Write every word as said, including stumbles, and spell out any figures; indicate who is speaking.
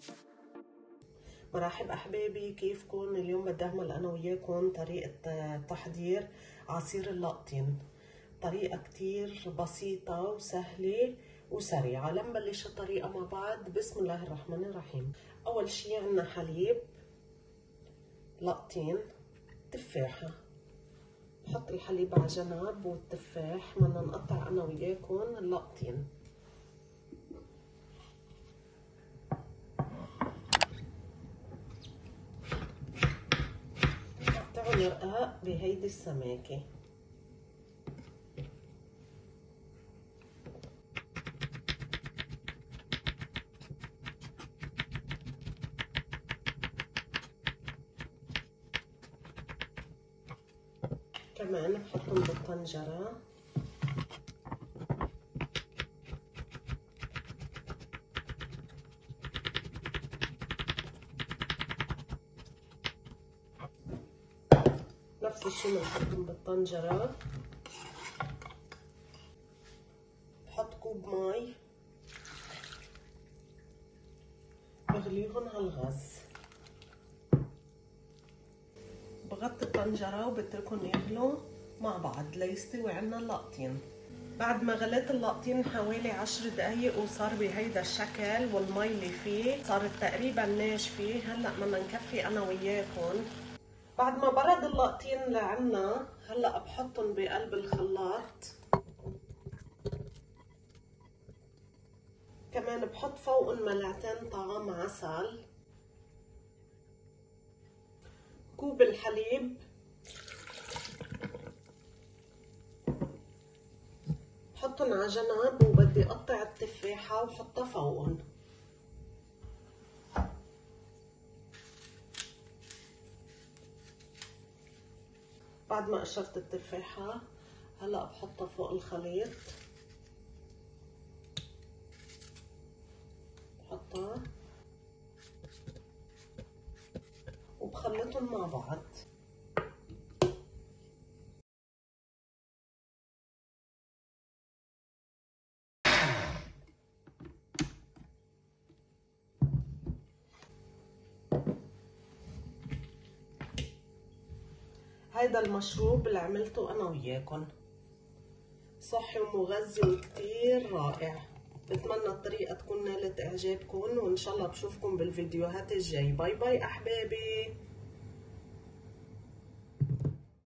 Speaker 1: مرحب احبابي، كيفكن؟ اليوم بدي اعمل انا وياكم طريقة تحضير عصير اللقطين. طريقة كتير بسيطة وسهلة وسريعة. لنبلش الطريقة مع بعض. بسم الله الرحمن الرحيم. اول شي عنا حليب، لقطين، تفاحة. بحط الحليب على جنب والتفاح. بدنا نقطع انا وياكم اللقطين. رقاق بهيدي السماكة. كمان بحطهم بالطنجرة. نفس الشي بنحطهم بالطنجرة. بحط كوب مي بغليهم على الغاز. بغطي الطنجرة وبتركهم يغلوا مع بعض ليستوي عنا اللقطين. بعد ما غليت اللقطين حوالي عشر دقايق وصار بهيدا الشكل والمي اللي فيه صارت تقريبا ناشفة. هلا بدنا نكفي انا وياكم. بعد ما برد اللقطين لعنا هلا بحطهم بقلب الخلاط. كمان بحط فوقهم ملعقتين طعام عسل، كوب الحليب، بحطهم على جنب وبدي اقطع التفاحة وحطها فوقهم. بعد ما قشرت التفاحة هلا بحطها فوق الخليط. بحطها وبخلطهم مع بعض. هيدا المشروب اللي عملته انا وياكم صحي ومغذي وكتير رائع. بتمنى الطريقة تكون نالت اعجابكم، وان شاء الله بشوفكم بالفيديوهات الجاي. باي باي احبابي.